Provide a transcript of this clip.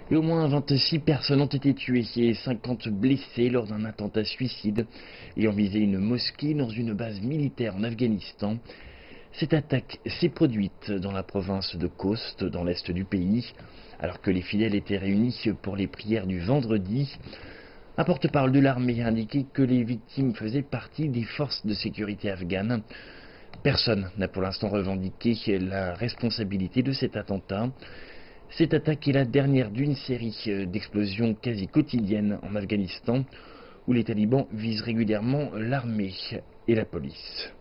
Et au moins 26 personnes ont été tuées et 50 blessées lors d'un attentat suicide ayant visé une mosquée dans une base militaire en Afghanistan. Cette attaque s'est produite dans la province de Khost, dans l'est du pays, alors que les fidèles étaient réunis pour les prières du vendredi. Un porte-parole de l'armée a indiqué que les victimes faisaient partie des forces de sécurité afghanes. Personne n'a pour l'instant revendiqué la responsabilité de cet attentat. Cette attaque est la dernière d'une série d'explosions quasi quotidiennes en Afghanistan, où les talibans visent régulièrement l'armée et la police.